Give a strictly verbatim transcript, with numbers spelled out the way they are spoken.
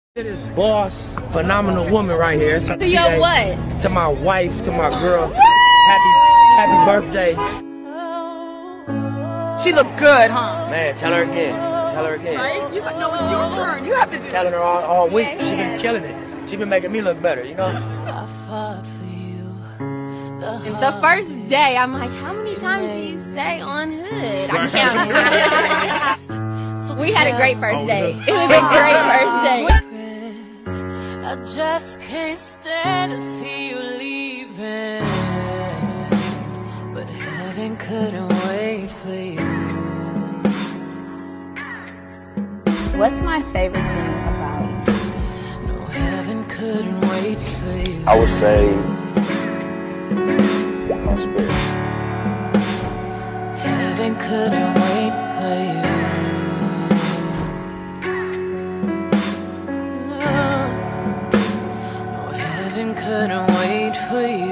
This boss, phenomenal woman right here. So to your what? To my wife, to my girl. Happy, happy birthday. She look good, huh? Man, tell her again. Tell her again. Right? You know it's your turn. You have to do it. Telling her all, all week. She been killing it. She been making me look better, you know? I fought for you. The, The first day, I'm like, how many times do you say on hood? I'm counting. We had a great first day. It was a great first day. I just can't stand to see you leaving, but heaven couldn't wait for you. What's my favorite thing about you? No, heaven couldn't wait for you. I would say my spirit. Heaven couldn't wait for you. No, heaven couldn't wait for you.